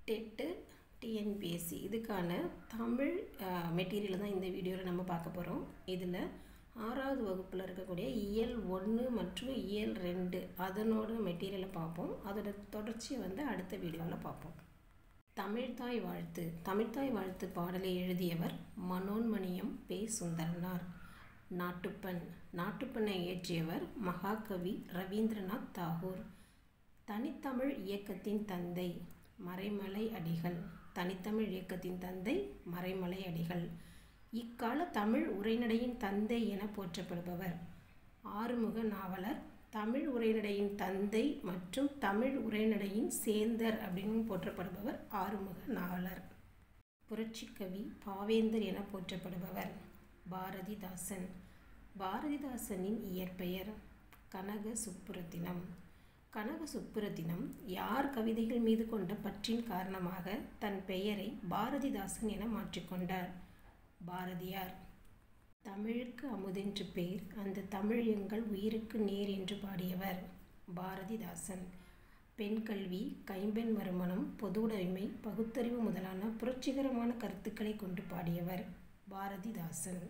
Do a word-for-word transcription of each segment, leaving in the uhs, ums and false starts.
TET TNPSC இதுக்கான Tamil material தான் இந்த வீடியோவில் நம்ம பார்க்க போகிறோம். இதில் ஆறாவது வகுப்பில் இருக்கக்கூடிய இயல் ஒன்று மற்றும் இயல் ரெண்டு அதனோட மெட்டீரியலை பார்ப்போம். அதோட தொடர்ச்சியை வந்து அடுத்த வீடியோவில் பார்ப்போம். தமிழ்தாய் வாழ்த்து தமிழ்தாய் வாழ்த்து பாடலை எழுதியவர் மனோன்மணியம் பே சுந்தரனார். நாட்டுப்பண் நாட்டுப்பண்ணை இயற்றியவர் மகாகவி ரவீந்திரநாத் தாகூர். தனித்தமிழ் இயக்கத்தின் தந்தை மறைமலை அடிகள் தனித்தமிழ் இயக்கத்தின் தந்தை மறைமலை அடிகள். இக்கால தமிழ் உரைநடையின் தந்தை என போற்றப்படுபவர் ஆறுமுக நாவலர். தமிழ் உரைநடையின் தந்தை மற்றும் தமிழ் உரைநடையின் சேந்தர் அப்படின்னு போற்றப்படுபவர் ஆறுமுக நாவலர். புரட்சிக்கவி பாவேந்தர் என போற்றப்படுபவர் பாரதிதாசன். பாரதிதாசனின் இயற்பெயர் கனக சுப்புரத்தினம். கனக சுப்புரத்தினம் யார் கவிதைகள் மீது கொண்ட பற்றின் காரணமாக தன் பெயரை பாரதிதாசன் என மாற்றிக்கொண்டார்? பாரதியார். தமிழுக்கு அமுதென்று பேர், அந்த தமிழ் எங்கள் உயிருக்கு நேர் என்று பாடியவர் பாரதிதாசன். பெண் கல்வி, கைம்பெண் மறுமணம், பொதுவுடைமை, பகுத்தறிவு முதலான புரட்சிகரமான கருத்துக்களை கொண்டு பாடியவர் பாரதிதாசன்.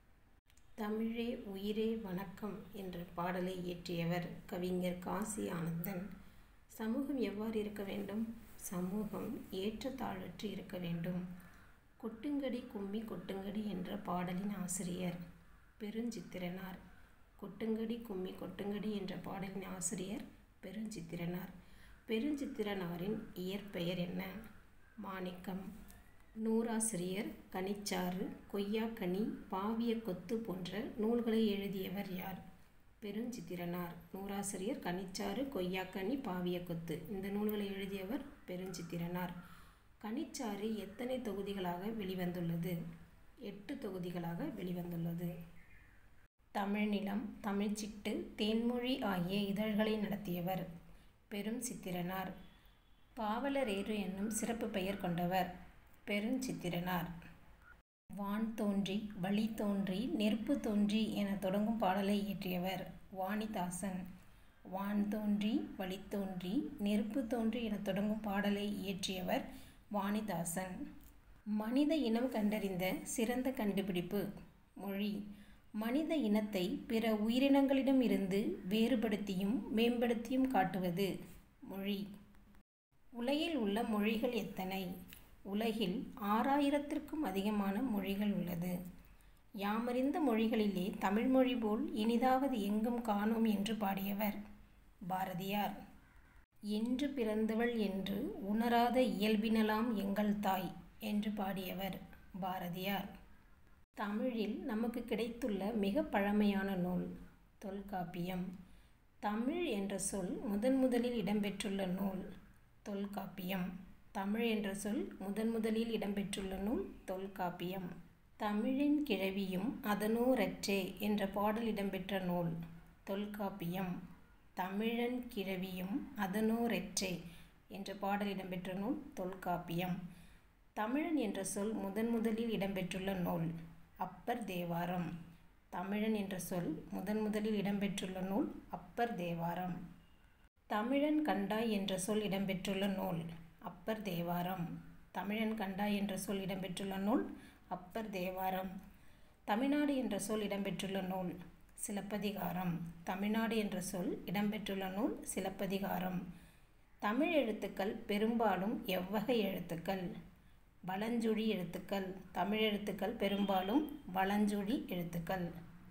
தமிழே உயிரே வணக்கம் என்ற பாடலை இயற்றியவர் கவிஞர் காசி ஆனந்தன். சமூகம் எவ்வாறு இருக்க வேண்டும்? சமூகம் ஏற்றத்தாழ்வற்று இருக்க வேண்டும். கொட்டுங்கடி கும்மி கொட்டுங்கடி என்ற பாடலின் ஆசிரியர் பெருஞ்சித்திரனார். கொட்டுங்கடி கும்மி கொட்டுங்கடி என்ற பாடலின் ஆசிரியர் பெருஞ்சித்திரனார். பெருஞ்சித்திரனாரின் இயற்பெயர் என்ன? மாணிக்கம். நூறாசிரியர் கனிச்சாறு, கொய்யாக்கனி, பாவிய கொத்து போன்ற நூல்களை எழுதியவர் யார்? பெருஞ்சித்திரனார். நூறாசிரியர் கனிச்சாறு, கொய்யாக்கனி, பாவிய கொத்து இந்த நூல்களை எழுதியவர் பெருஞ்சித்திரனார். கனிச்சாறு எத்தனை தொகுதிகளாக வெளிவந்துள்ளது? எட்டு தொகுதிகளாக வெளிவந்துள்ளது. தமிழ்நிலம், தமிழ்ச்சிட்டு, தேன்மொழி ஆகிய இதழ்களை நடத்தியவர் பெருஞ்சித்திரனார். பாவலரேறு என்னும் சிறப்பு பெயர் கொண்டவர் பெருஞ்சித்திரனார். வான் தோன்றி வழி தோன்றி நெருப்பு தோன்றி என தொடங்கும் பாடலை இயற்றியவர் வாணிதாசன். வான் தோன்றி வழி தோன்றி நெருப்பு தோன்றி என தொடங்கும் பாடலை இயற்றியவர் வாணிதாசன். மனித இனம் கண்டறிந்த சிறந்த கண்டுபிடிப்பு மொழி. மனித இனத்தை பிற உயிரினங்களிடம் இருந்து வேறுபடுத்தியும் மேம்படுத்தியும் காட்டுவது மொழி. உலகில் உள்ள மொழிகள் எத்தனை? உலகில் ஆறாயிரத்திற்கும் அதிகமான மொழிகள் உள்ளது. யாமறிந்த மொழிகளிலே தமிழ்மொழி போல் இனிதாவது எங்கும் காணோம் என்று பாடியவர் பாரதியார். என்று பிறந்தவள் என்று உணராத இயல்பினலாம் எங்கள் தாய் என்று பாடியவர் பாரதியார். தமிழில் நமக்கு கிடைத்துள்ள மிக பழமையான நூல் தொல்காப்பியம். தமிழ் என்ற சொல் முதன் முதலில் இடம்பெற்றுள்ள நூல் தொல்காப்பியம். தமிழ் என்ற சொல் முதன் முதலில் இடம்பெற்றுள்ள நூல் தொல்காப்பியம். தமிழின் கிழவியும் அதனோரற்றே என்ற பாடல் இடம்பெற்ற நூல் தொல்காப்பியம். தமிழன் கிழவியும் அதனோரற்றே என்ற பாடல் இடம்பெற்ற நூல் தொல்காப்பியம். தமிழன் என்ற சொல் முதன் முதலில் இடம்பெற்றுள்ள நூல் அப்பர் தேவாரம். தமிழன் என்ற சொல் முதன் முதலில் இடம்பெற்றுள்ள நூல் அப்பர் தேவாரம். தமிழன் கண்டாய் என்ற சொல் இடம்பெற்றுள்ள நூல் அப்பர் தேவாரம். தமிழன் கண்டாய் என்ற சொல் இடம்பெற்றுள்ள நூல் அப்பர் தேவாரம். தமிழ்நாடு என்ற சொல் இடம்பெற்றுள்ள நூல் சிலப்பதிகாரம். தமிழ்நாடு என்ற சொல் இடம்பெற்றுள்ள நூல் சிலப்பதிகாரம். தமிழ் எழுத்துக்கள் பெரும்பாலும் எவ்வகை எழுத்துக்கள்? வலஞ்சுழி எழுத்துக்கள். தமிழ் எழுத்துக்கள் பெரும்பாலும் வலஞ்சுழி எழுத்துக்கள்.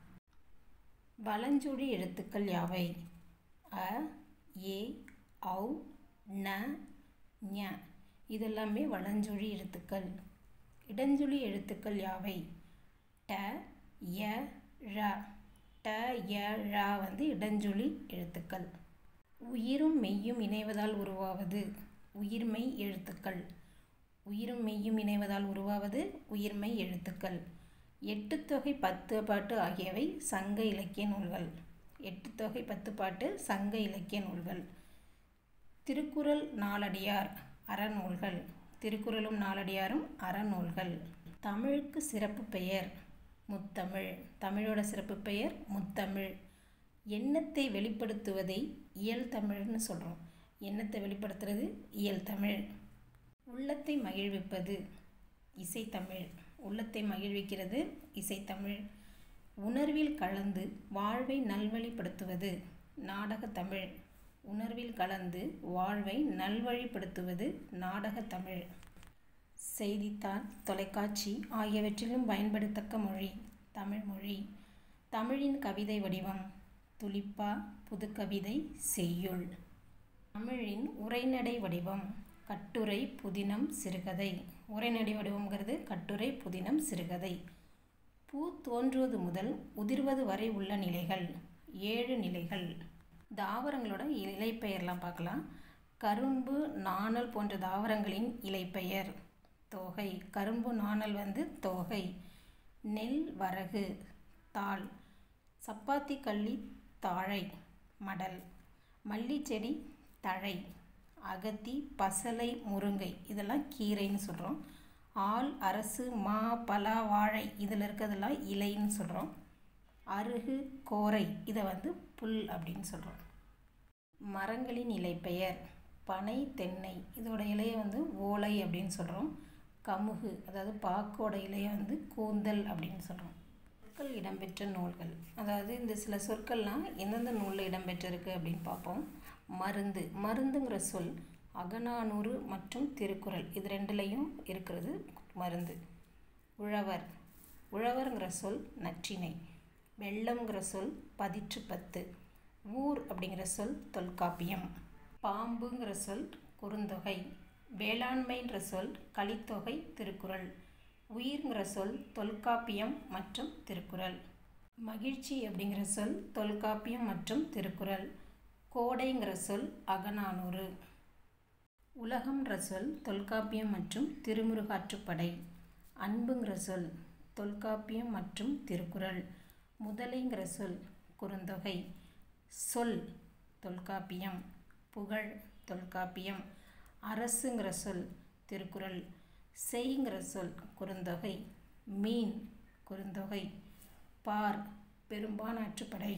வலஞ்சுழி எழுத்துக்கள் யாவை? அ, ஏ, ஔ, ந, ஞ இதெல்லாமே வலஞ்சுழி எழுத்துக்கள். இடஞ்சுழி எழுத்துக்கள் யாவை? ட, ய, ழ. ட, ய, ழ வந்து இடஞ்சுழி எழுத்துக்கள். உயிரும் மெய்யும் இணைவதால் உருவாவது உயிர்மெய் எழுத்துக்கள். உயிரும் மெய்யும் இணைவதால் உருவாவது உயிர்மெய் எழுத்துக்கள். எட்டு தொகை பத்து பாட்டு ஆகியவை சங்க இலக்கிய நூல்கள். எட்டு தொகை பத்து பாட்டு சங்க இலக்கிய நூல்கள். திருக்குறள் நாலடியார் அறநூல்கள். திருக்குறளும் நாலடியாரும் அறநூல்கள். தமிழுக்கு சிறப்பு பெயர் முத்தமிழ். தமிழோட சிறப்பு பெயர் முத்தமிழ். எண்ணத்தை வெளிப்படுத்துவதை இயல் தமிழ்னு சொல்கிறோம். எண்ணத்தை வெளிப்படுத்துறது இயல் தமிழ். உள்ளத்தை மகிழ்விப்பது இசைத்தமிழ். உள்ளத்தை மகிழ்விக்கிறது இசைத்தமிழ். உணர்வில் கலந்து வாழ்வை நல்வழிப்படுத்துவது நாடகத்தமிழ். உணர்வில் கலந்து வாழ்வை நல்வழிப்படுத்துவது நாடகத்தமிழ். செய்தித்தாள், தொலைக்காட்சி ஆகியவற்றிலும் பயன்படுத்தக்க மொழி தமிழ்மொழி. தமிழின் கவிதை வடிவம் துளிப்பா, புதுக்கவிதை, செய்யுள். தமிழின் உரைநடை வடிவம் கட்டுரை, புதினம், சிறுகதை. உரைநடை வடிவம்ங்கிறது கட்டுரை, புதினம், சிறுகதை. பூ தோன்றுவது முதல் உதிர்வது வரை உள்ள நிலைகள் ஏழு நிலைகள். தாவரங்களோட இலைப்பெயர்லாம் பார்க்கலாம். கரும்பு, நாணல் போன்ற தாவரங்களின் இலைப்பெயர் தோகை. கரும்பு, நாணல் வந்து தோகை. நெல், வரகு, தாள். சப்பாத்தி கள்ளி, தாழை, மடல். மல்லிச்செடி, தழை. அகத்தி, பசலை, முருங்கை இதெல்லாம் கீரைன்னு சொல்கிறோம். ஆல், அரசு, மா, பலா, வாழை இதில் இருக்கிறதெல்லாம் இலைன்னு சொல்கிறோம். அருகு, கோரை இதை வந்து புல் அப்படின்னு சொல்கிறோம். மரங்களின் இலைப்பெயர் பனை, தென்னை இதோட இலையை வந்து ஓலை அப்படின்னு சொல்கிறோம். கமுகு அதாவது பாக்கோட இலையை வந்து கூந்தல் அப்படின்னு சொல்கிறோம். சொற்கள் இடம்பெற்ற நூல்கள், அதாவது இந்த சில சொற்கள்லாம் எந்தெந்த நூலில் இடம்பெற்றிருக்கு அப்படின்னு பார்ப்போம். மருந்து. மருந்துங்கிற சொல் அகநானூறு மற்றும் திருக்குறள் இது ரெண்டுலேயும் இருக்கிறது மருந்து. உழவர். உழவருங்கிற சொல் நற்றிணை. வெள்ளம்ங்கிற சொல் பதிற்று பத்து. ஊர் அப்படிங்கிற சொல் தொல்காப்பியம். பாம்புங்கிற சொல் குறுந்தொகை. வேளாண்மைன்ற சொல் கலித்தொகை, திருக்குறள். உயிர்ங்கிற சொல் தொல்காப்பியம் மற்றும் திருக்குறள். மகிழ்ச்சி அப்படிங்கிற சொல் தொல்காப்பியம் மற்றும் திருக்குறள். கோடைங்கிற சொல் அகநானூறு. உலகம்ன்ற சொல் தொல்காப்பியம் மற்றும் திருமுருகாற்றுப்படை. அன்புங்கிற சொல் தொல்காப்பியம் மற்றும் திருக்குறள். முதலைங்கிற சொல் குறுந்தொகை. சொல் தொல்காப்பியம். புகழ் தொல்காப்பியம். அரசுங்கிற சொல் திருக்குறள். செய்ங்கிற சொல் குறுந்தொகை. மீன் குறுந்தொகை. பார் பெரும்பானாற்றுப்படை.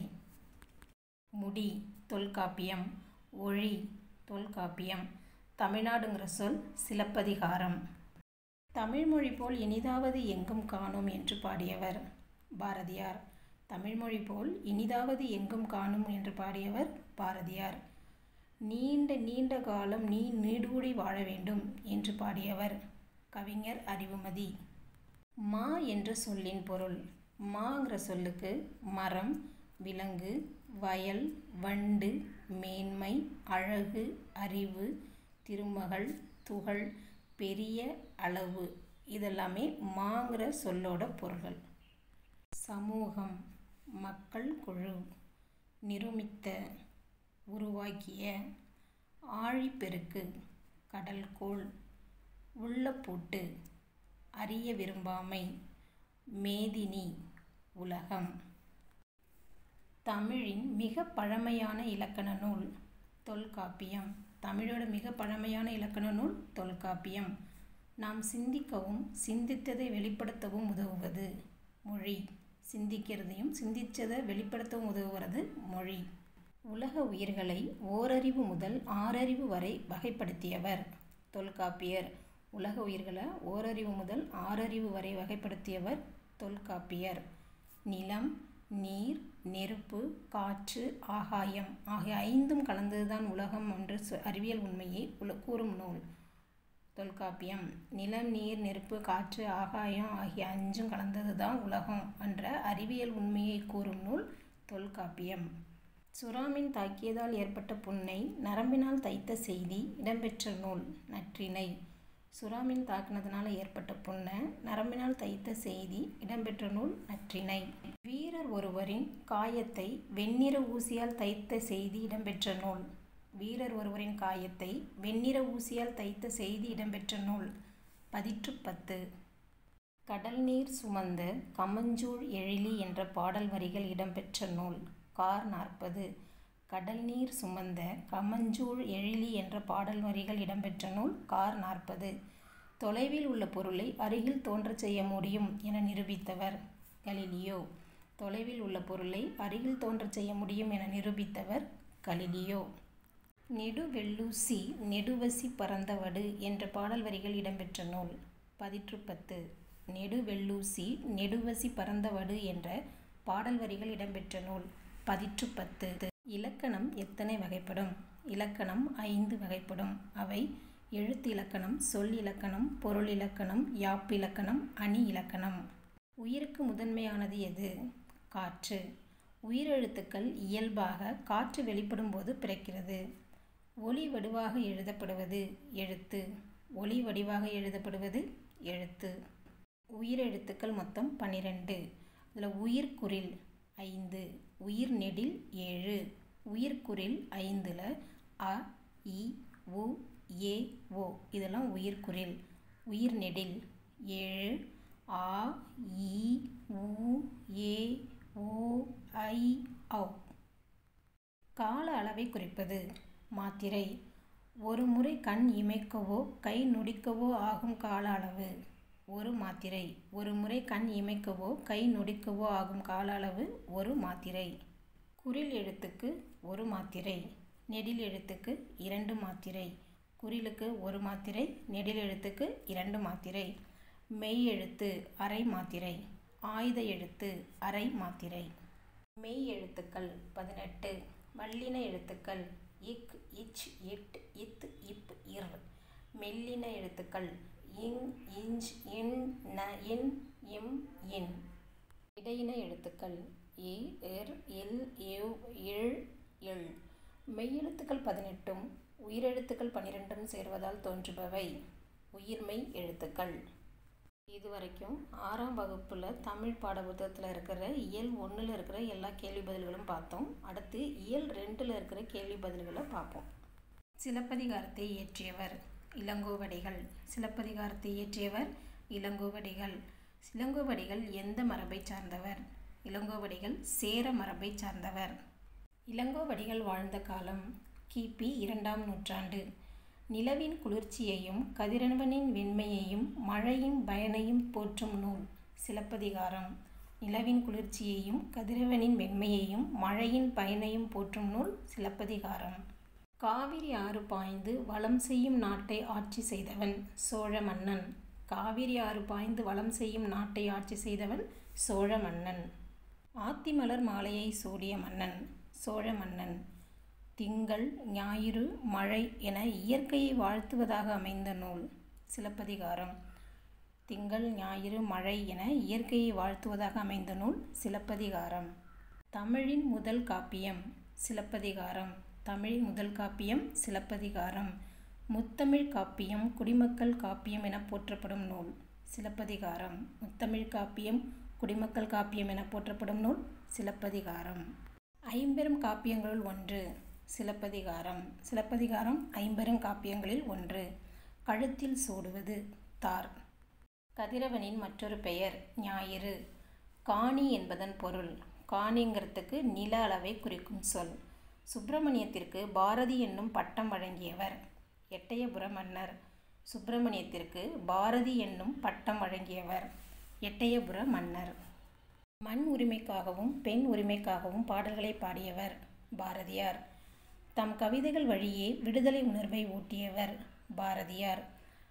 முடி தொல்காப்பியம். ஒளி தொல்காப்பியம். தமிழ்நாடுங்கிற சொல் சிலப்பதிகாரம். தமிழ்மொழி போல் இனிதாவது எங்கும் காணோம் என்று பாடியவர் பாரதியார். தமிழ்மொழி போல் இனிதாவது எங்கும் காணும் என்று பாடியவர் பாரதியார். நீண்ட நீண்ட காலம் நீ நீடூழி வாழ வேண்டும் என்று பாடியவர் கவிஞர் அறிவுமதி. மா என்ற சொல்லின் பொருள். மாங்கிற சொல்லுக்கு மரம், விலங்கு, வயல், வண்டு, மேன்மை, அழகு, அறிவு, திருமகள், துகள், பெரிய, அளவு இதெல்லாமே மாங்கிற சொல்லோட பொருள்கள். சமூகம் மக்கள் குழு. நிருமித்த உருவாக்கிய. ஆழிப்பெருக்கு கடல்கோள். உள்ளப்பூட்டு அறிய விரும்பாமை. மேதினி உலகம். தமிழின் மிக பழமையான இலக்கண நூல் தொல்காப்பியம். தமிழோட மிக பழமையான இலக்கண நூல் தொல்காப்பியம். நாம் சிந்திக்கவும் சிந்தித்ததை வெளிப்படுத்தவும் உதவுவது மொழி. சிந்திக்கிறதையும் சிந்தித்ததை வெளிப்படுத்தவும் உதவுவது மொழி. உலக உயிர்களை ஓரறிவு முதல் ஆறறிவு வரை வகைப்படுத்தியவர் தொல்காப்பியர். உலக உயிர்களை ஓரறிவு முதல் ஆறறிவு வரை வகைப்படுத்தியவர் தொல்காப்பியர். நிலம், நீர், நெருப்பு, காற்று, ஆகாயம் ஆகிய ஐந்தும் கலந்ததுதான் உலகம் என்ற அறிவியல் உண்மையை உல கூறும் நூல் தொல்காப்பியம். நிலம், நீர், நெருப்பு, காற்று, ஆகாயம் ஆகிய அஞ்சும் கலந்தது தான் உலகம் என்ற அறிவியல் உண்மையை கூறும் நூல் தொல்காப்பியம். சுறாமீன் தாக்கியதால் ஏற்பட்ட புண்ணை நரம்பினால் தைத்த செய்தி இடம்பெற்ற நூல் நற்றிணை. சுறாமீன் தாக்குனதுனால ஏற்பட்ட புண்ணை நரம்பினால் தைத்த செய்தி இடம்பெற்ற நூல் நற்றிணை. வீரர் ஒருவரின் காயத்தை வெண்ணிற ஊசியால் தைத்த செய்தி இடம்பெற்ற நூல். வீரர் ஒருவரின் காயத்தை வெண்ணிற ஊசியால் தைத்த செய்தி இடம்பெற்ற நூல் பதிற்று பத்து. கடல் நீர் சுமந்த கமஞ்சூழ் எழிலி என்ற பாடல் வரிகள் இடம்பெற்ற நூல் கார் நாற்பது. கடல் நீர் சுமந்த கமஞ்சூழ் எழிலி என்ற பாடல் வரிகள் இடம்பெற்ற நூல் கார் நாற்பது. தொலைவில் உள்ள பொருளை அருகில் தோன்றச் செய்ய முடியும் என நிரூபித்தவர் கலிலியோ. தொலைவில் உள்ள பொருளை அருகில் தோன்றச் செய்ய முடியும் என நிரூபித்தவர் கலிலியோ. நெடுவெள்ளூசி நெடுவசி பறந்தவடு என்ற பாடல் வரிகள் இடம்பெற்ற நூல். பதிற்று பத்து. நெடுவெள்ளூசி நெடுவசி பறந்தவடு என்ற பாடல் வரிகள் இடம்பெற்ற நூல். பதிற்று பத்து. இலக்கணம் எத்தனை வகைப்படும்? இலக்கணம் ஐந்து வகைப்படும். அவை எழுத்து இலக்கணம், சொல் இலக்கணம், பொருள் இலக்கணம், யாப்பிலக்கணம், அணி இலக்கணம். உயிருக்கு முதன்மையானது எது? காற்று. உயிரெழுத்துக்கள் இயல்பாக காற்று வெளிப்படும் போது பிறக்கிறது. ஒலி வடிவாக எழுதப்படுவது எழுத்து. ஒலி வடிவாக எழுதப்படுவது எழுத்து. உயிரெழுத்துக்கள் மொத்தம் பன்னிரண்டு. இதில் உயிர்க்குறில் ஐந்து, உயிர் நெடில் ஏழு. உயிர்க்குறில் ஐந்தில் அ, இ, உ, ஏ, ஓ இதெல்லாம் உயிர்க்குறில். உயிர் நெடில் ஏழு. ஆ, இ, உ, ஏ, ஓ, ஐ, ஔ. கால அளவை குறிப்பது மாத்திரை. ஒரு முறை கண் இமைக்கவோ கை நொடிக்கவோ ஆகும் கால அளவு ஒரு மாத்திரை. ஒரு முறை கண் இமைக்கவோ கை நொடிக்கவோ ஆகும் கால அளவு ஒரு மாத்திரை. குறில் எழுத்துக்கு ஒரு மாத்திரை, நெடில் எழுத்துக்கு இரண்டு மாத்திரை. குறிலுக்கு ஒரு மாத்திரை, நெடில் எழுத்துக்கு இரண்டு மாத்திரை. மெய் எழுத்து அரை மாத்திரை, ஆயுத எழுத்து அரை மாத்திரை. மெய் எழுத்துக்கள் பதினெட்டு. வல்லின எழுத்துக்கள் இக், இச், இட், இத், இப், இர். மெல்லின எழுத்துக்கள் இங், இஞ்ச், இன், ந, இன், இம், இன். இடையின எழுத்துக்கள் இ, இர், இல், இவ், இழ், இள். மெய்யெழுத்துக்கள் பதினெட்டும் உயிரெழுத்துக்கள் பன்னிரெண்டும் சேர்வதால் தோன்றுபவை உயிர்மெய் எழுத்துக்கள். இதுவரைக்கும் ஆறாம் வகுப்பில் தமிழ் பாட புத்தகத்தில் இருக்கிற இயல் ஒன்றில் இருக்கிற எல்லா கேள்வி பதில்களும் பார்த்தோம். அடுத்து இயல் ரெண்டில் இருக்கிற கேள்வி பதில்களை பார்ப்போம். சிலப்பதிகாரத்தை இயற்றியவர் இளங்கோவடிகள். சிலப்பதிகாரத்தை இயற்றியவர் இளங்கோவடிகள். இளங்கோவடிகள் எந்த மரபை சார்ந்தவர்? இளங்கோவடிகள் சேர மரபை சார்ந்தவர். இளங்கோவடிகள் வாழ்ந்த காலம் கிபி இரண்டாம் நூற்றாண்டு. நிலவின் குளிர்ச்சியையும் கதிரவனின் வெண்மையையும் மழையின் பயனையும் போற்றும் நூல் சிலப்பதிகாரம். நிலவின் குளிர்ச்சியையும் கதிரவனின் வெண்மையையும் மழையின் பயனையும் போற்றும் நூல் சிலப்பதிகாரம். காவிரி ஆறு பாய்ந்து வளம் செய்யும் நாட்டை ஆட்சி செய்தவன் சோழ மன்னன். காவிரி ஆறு பாய்ந்து வளம் செய்யும் நாட்டை ஆட்சி செய்தவன் சோழ மன்னன். ஆத்திமலர் மாலையை சூடிய மன்னன் சோழ மன்னன். திங்கள், ஞாயிறு, மழை என இயற்கையை வாழ்த்துவதாக அமைந்த நூல் சிலப்பதிகாரம். திங்கள், ஞாயிறு, மழை என இயற்கையை வாழ்த்துவதாக அமைந்த நூல் சிலப்பதிகாரம். தமிழின் முதல் காப்பியம் சிலப்பதிகாரம். தமிழின் முதல் காப்பியம் சிலப்பதிகாரம். முத்தமிழ் காப்பியம், குடிமக்கள் காப்பியம் என போற்றப்படும் நூல் சிலப்பதிகாரம். முத்தமிழ் காப்பியம், குடிமக்கள் காப்பியம் என போற்றப்படும் நூல் சிலப்பதிகாரம். ஐம்பெரும் காப்பியங்களுள் ஒன்று சிலப்பதிகாரம். சிலப்பதிகாரம் ஐம்பெரும் காப்பியங்களில் ஒன்று. கழுத்தில் சூடுவது தார். கதிரவனின் மற்றொரு பெயர் ஞாயிறு. காணி என்பதன் பொருள். காணிங்கிறதுக்கு நில அளவை குறிக்கும் சொல். சுப்பிரமணியத்திற்கு பாரதி என்னும் பட்டம் வழங்கியவர் எட்டயபுர மன்னர். சுப்பிரமணியத்திற்கு பாரதி என்னும் பட்டம் வழங்கியவர் எட்டயபுர மன்னர். மண் உரிமைக்காகவும் பெண் உரிமைக்காகவும் பாடல்களை பாடியவர் பாரதியார். தம் கவிதைகள் வழியே விடுதலை உணர்வை ஊட்டியவர் பாரதியார்.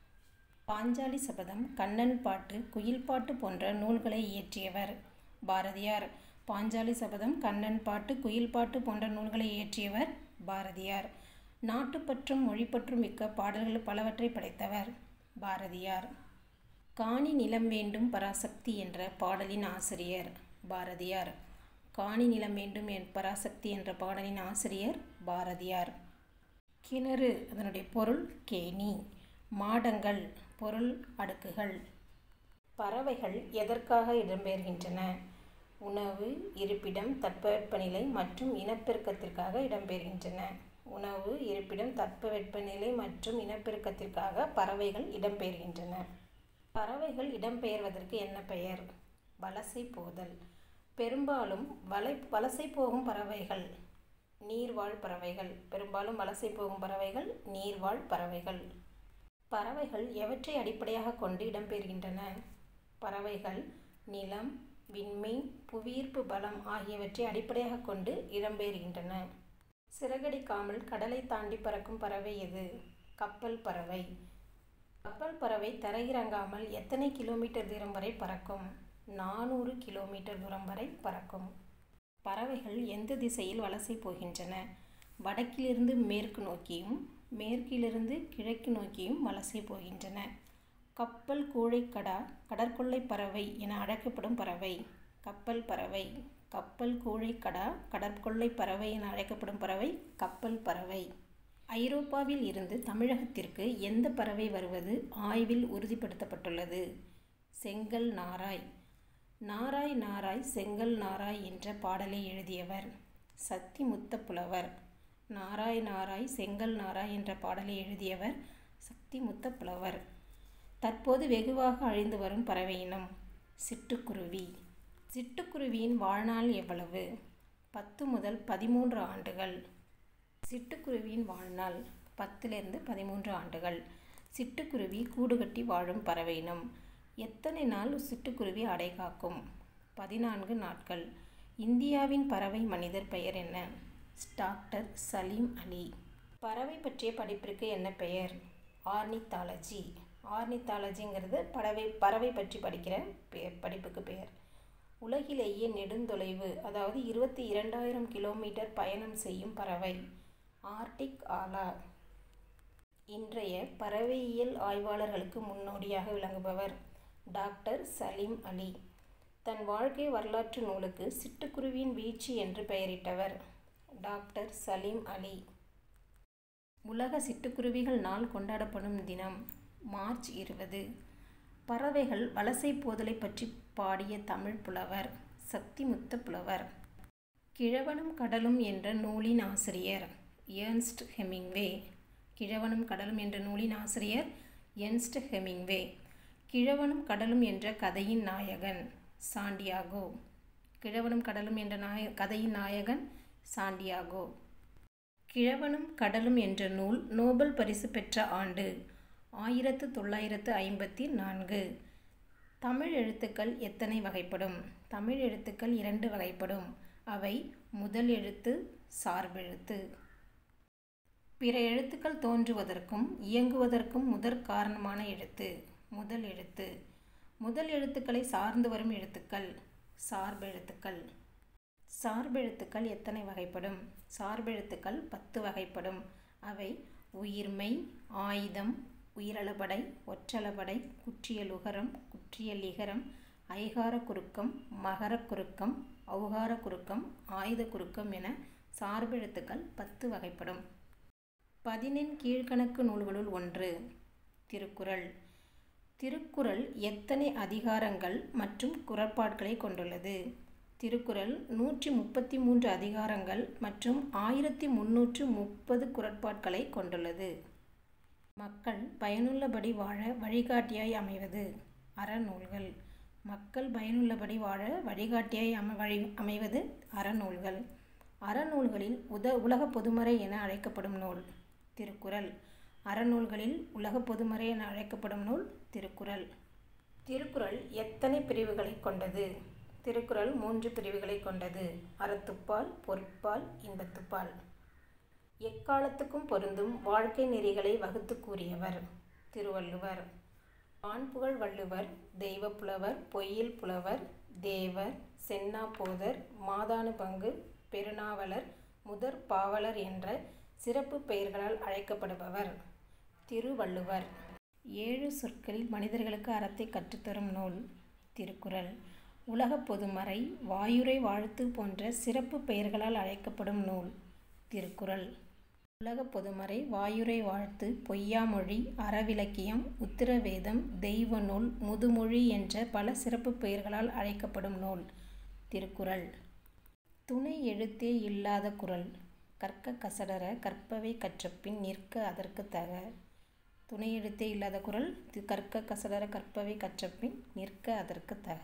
பாஞ்சாலி சபதம், கண்ணன் பாட்டு, குயில் பாட்டு போன்ற நூல்களை இயற்றியவர் பாரதியார். பாஞ்சாலி சபதம், கண்ணன் பாட்டு, குயில் பாட்டு போன்ற நூல்களை இயற்றியவர் பாரதியார். நாட்டுப்பற்றும் மொழிப்பற்றும் மிக்க பாடல்கள் பலவற்றை படைத்தவர் பாரதியார். காணி நிலம் வேண்டும் பராசக்தி என்ற பாடலின் ஆசிரியர் பாரதியார். காணி நிலம் வேண்டும் என் பராசக்தி என்ற பாடலின் ஆசிரியர் பாரதியார். கிணறு அதனுடைய பொருள் கேணி. மாடங்கள் பொருள் அடுக்குகள். பறவைகள் எதற்காக இடம்பெறுகின்றன? உணவு, இருப்பிடம், தட்பவெப்பநிலை மற்றும் இனப்பெருக்கத்திற்காக இடம்பெறுகின்றன. உணவு, இருப்பிடம், தட்பவெப்பநிலை மற்றும் இனப்பெருக்கத்திற்காக பறவைகள் இடம்பெறுகின்றன. பறவைகள் இடம்பெயர்வதற்கு என்ன பெயர்? வலசை போதல். பெரும்பாலும் வலை வலசை போகும் பறவைகள் நீர்வாழ் பறவைகள். பெரும்பாலும் வலசை போகும் பறவைகள் நீர்வாழ் பறவைகள். பறவைகள் எவற்றை அடிப்படையாக கொண்டு இடம்பெறுகின்றன? பறவைகள் நிலம், விண்மீன், புவியீர்ப்பு பலம் ஆகியவற்றை அடிப்படையாக கொண்டு இடம்பெறுகின்றன. சிறகடிக்காமல் கடலை தாண்டி பறக்கும் பறவை எது? கப்பல் பறவை. கப்பல் பறவை தரையிறங்காமல் எத்தனை கிலோமீட்டர் தூரம் வரை பறக்கும்? நானூறு கிலோமீட்டர் தூரம் வரை பறக்கும். பறவைகள் எந்த திசையில் வலசை போகின்றன? வடக்கிலிருந்து மேற்கு நோக்கியும் மேற்கிலிருந்து கிழக்கு நோக்கியும் வலசை போகின்றன. கப்பல் கூழைக்கடா கடற்கொள்ளை பறவை என அழைக்கப்படும் பறவை. கப்பல் பறவை. கப்பல் கூழைக்கடா கடற்கொள்ளை பறவை என அழைக்கப்படும் பறவை கப்பல் பறவை. ஐரோப்பாவில் இருந்து தமிழகத்திற்கு எந்த பறவை வருவது ஆய்வில் உறுதிப்படுத்தப்பட்டுள்ளது? செங்கல் நாராய். நாராய் நாராய் செங்கல் நாராய் என்ற பாடலை எழுதியவர் சத்திமுத்த புலவர். நாராய் நாராய் செங்கல் நாராய் என்ற பாடலை எழுதியவர் சத்திமுத்த புலவர். தற்போது வெகுவாக அழிந்து வரும் பறவை இனம் சிட்டுக்குருவி. சிட்டுக்குருவியின் வாழ்நாள் எவ்வளவு? பத்து முதல் பதிமூன்று ஆண்டுகள். சிட்டுக்குருவியின் வாழ்நாள் பத்திலிருந்து பதிமூன்று ஆண்டுகள். சிட்டுக்குருவி கூடு கட்டி வாழும் பறவை இனம். எத்தனை நாள் சிட்டுக்குருவி அடை காக்கும்? பதினான்கு நாட்கள். இந்தியாவின் பறவை மனிதர் பெயர் என்ன? டாக்டர் சலீம் அலி. பறவை பற்றிய படிப்பிற்கு என்ன பெயர்? ஆர்னித்தாலஜி. ஆர்னித்தாலஜிங்கிறது பறவை பறவை பற்றி படிக்கிற படிப்புக்கு பெயர். உலகிலேயே நெடுந்தொலைவு அதாவது இருபத்தி இரண்டாயிரம் கிலோமீட்டர் பயணம் செய்யும் பறவை ஆர்டிக் ஆலா. இன்றைய பறவையியல் ஆய்வாளர்களுக்கு முன்னோடியாக விளங்குபவர் டாக்டர் சலீம் அலி. தன் வாழ்க்கை வரலாற்று நூலுக்கு சிட்டுக்குருவியின் வீழ்ச்சி என்று பெயரிட்டவர் டாக்டர் சலீம் அலி. உலக சிட்டுக்குருவிகள் நாள் கொண்டாடப்படும் தினம் மார்ச் இருபது. பறவைகள் வலசை போதலை பற்றி பாடிய தமிழ் புலவர் சத்திமுத்த புலவர். கிழவனும் கடலும் என்ற நூலின் ஆசிரியர் எர்ன்ஸ்ட் ஹெமிங்வே. கிழவனும் கடலும் என்ற நூலின் ஆசிரியர் எர்ன்ஸ்ட் ஹெமிங்வே. கிழவனும் கடலும் என்ற கதையின் நாயகன் சாண்டியாகோ. கிழவனும் கடலும் என்ற நாய கதையின் நாயகன் சாண்டியாகோ. கிழவனும் கடலும் என்ற நூல் நோபல் பரிசு பெற்ற ஆண்டு ஆயிரத்து தொள்ளாயிரத்து ஐம்பத்தி நான்கு. தமிழ் எழுத்துக்கள் எத்தனை வகைப்படும்? தமிழ் எழுத்துக்கள் இரண்டு வகைப்படும். அவை முதல் எழுத்து, சார்பெழுத்து. பிற எழுத்துக்கள் தோன்றுவதற்கும் இயங்குவதற்கும் முதற் காரணமான எழுத்து முதல் எழுத்து. முதல் எழுத்துக்களை சார்ந்து வரும் எழுத்துக்கள் சார்பெழுத்துக்கள். சார்பெழுத்துக்கள் எத்தனை வகைப்படும்? சார்பெழுத்துக்கள் பத்து வகைப்படும். அவை உயிர்மெய், ஆயுதம், உயிரளபடை, ஒற்றளபடை, குற்றியலுகரம், குற்றியலிகரம், ஐகார குறுக்கம், மகர குறுக்கம், ஔகார குறுக்கம், ஆயுத குறுக்கம் என சார்பெழுத்துக்கள் பத்து வகைப்படும். பதினெண் கீழ்கணக்கு நூல்களுள் ஒன்று திருக்குறள். திருக்குறள் எத்தனை அதிகாரங்கள் மற்றும் குறட்பாட்களை கொண்டுள்ளது? திருக்குறள் நூற்றி முப்பத்தி மூன்று அதிகாரங்கள் மற்றும் ஆயிரத்தி முன்னூற்று முப்பது குறட்பாட்களை கொண்டுள்ளது. மக்கள் பயனுள்ளபடி வாழ வழிகாட்டியாய் அமைவது அறநூல்கள். மக்கள் பயனுள்ளபடி வாழ வழிகாட்டியாய் அமை வழி அமைவது அறநூல்கள். அறநூல்களில் உத உலக பொதுமறை என அழைக்கப்படும் நூல் திருக்குறள். அறநூல்களில் உலக பொதுமறை என அழைக்கப்படும் நூல் திருக்குறள். திருக்குறள் எத்தனை பிரிவுகளை கொண்டது? திருக்குறள் மூன்று பிரிவுகளை கொண்டது. அறத்துப்பால், பொருட்பால், இன்பத்துப்பால். எக்காலத்துக்கும் பொருந்தும் வாழ்க்கை நெறிகளை வகுத்து கூறியவர் திருவள்ளுவர். ஆண்புகழ் வள்ளுவர், தெய்வப்புலவர், பொய்யில் புலவர், தேவர், சென்னா போதர், மாதானு பங்கு, பெருநாவலர், முதற் பாவலர் என்ற சிறப்பு பெயர்களால் அழைக்கப்படுபவர் திருவள்ளுவர். ஏழு சொற்களில் மனிதர்களுக்கு அறத்தை கற்றுத்தரும் நூல் திருக்குறள். உலக பொதுமறை, வாயுரை வாழ்த்து போன்ற சிறப்பு பெயர்களால் அழைக்கப்படும் நூல் திருக்குறள். உலக பொதுமறை, வாயுரை வாழ்த்து, பொய்யாமொழி, அறவிலக்கியம், உத்திரவேதம், தெய்வ நூல், முதுமொழி என்ற பல சிறப்பு பெயர்களால் அழைக்கப்படும் நூல் திருக்குறள். துணை எழுத்தே இல்லாத குறள். கற்க கசடர கற்பவை கற்றபின் நிற்க அதற்கு தக. துணை எழுத்தே இல்லாத குறள் கற்க கசடர கற்பவை கற்றபின் நிற்க அதற்கு தக.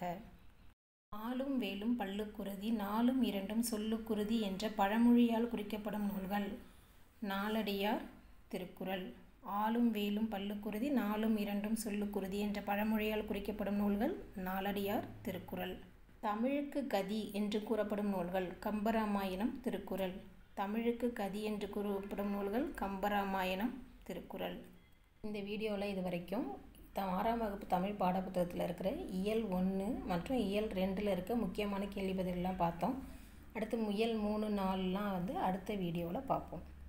ஆலும் வேலும் பல்லுக்குறுதி, நாலும் இரண்டும் சொல்லுக்குறுதி என்ற பழமொழியால் குறிக்கப்படும் நூல்கள் நாலடியார் திருக்குறள். ஆலும் வேலும் பல்லுக்குறுதி, நாலும் இரண்டும் சொல்லுக்குறுதி என்ற பழமொழியால் குறிக்கப்படும் நூல்கள் நாலடியார் திருக்குறள். தமிழுக்கு கதி என்று கூறப்படும் நூல்கள் கம்பராமாயணம், திருக்குறள். தமிழுக்கு கதி என்று கூறப்படும் நூல்கள் கம்பராமாயணம், திருக்குறள். இந்த வீடியோவில் இது வரைக்கும் த ஆறாம் வகுப்பு தமிழ் பாடப்புத்தகத்தில் இருக்கிற இயல் ஒன்று மற்றும் இயல் ரெண்டில் இருக்க முக்கியமான கேள்வி பதிலெலாம் பார்த்தோம். அடுத்து இயல் மூணு நாலுலாம் வந்து அடுத்த வீடியோவில் பார்ப்போம்.